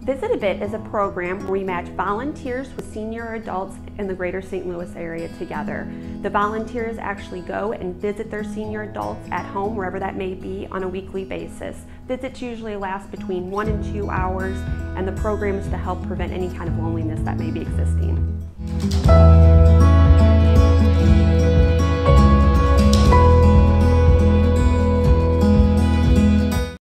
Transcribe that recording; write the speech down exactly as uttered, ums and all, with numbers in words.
Visit a Bit is a program where we match volunteers with senior adults in the greater Saint Louis area together. The volunteers actually go and visit their senior adults at home, wherever that may be, on a weekly basis. Visits usually last between one and two hours, and the program is to help prevent any kind of loneliness that may be existing.